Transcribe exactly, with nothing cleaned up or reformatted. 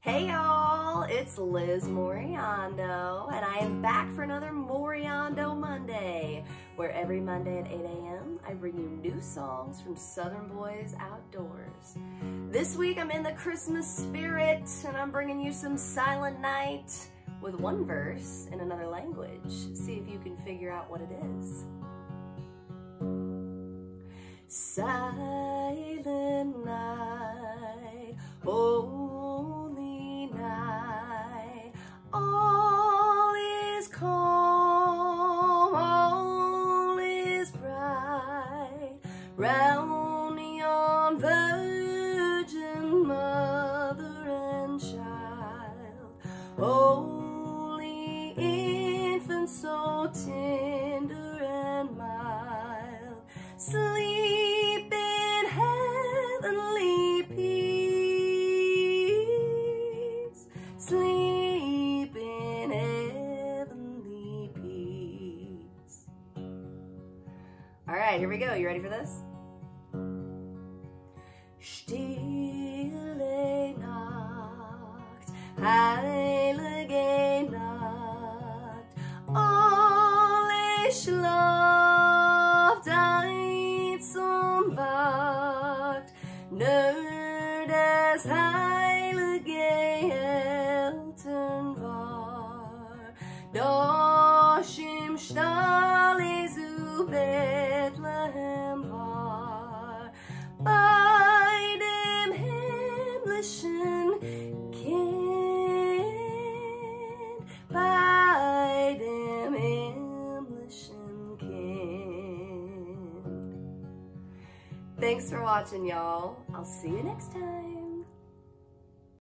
Hey y'all, it's Liz Moriondo, and I am back for another Moriondo Monday, where every Monday at eight A M I bring you new songs from Southern Boys Outdoors. This week I'm in the Christmas spirit, and I'm bringing you some Silent Night with one verse in another language. See if you can figure out what it is. Silent night, holy night, all is calm, all is bright, round yon virgin mother and child, holy infant so tender and mild, sleep in heavenly peace, sleep in heavenly peace. All right, here we go. You ready for this? Stille Nacht, heilige Nacht, alle schlaft ein zum Wacht, nur das heilige Eltern war, doch im Stall Jesu Bethlehem war, bei dem himmlischen Kind, bei dem himmlischen Kind. Thanks for watching, y'all. I'll see you next time.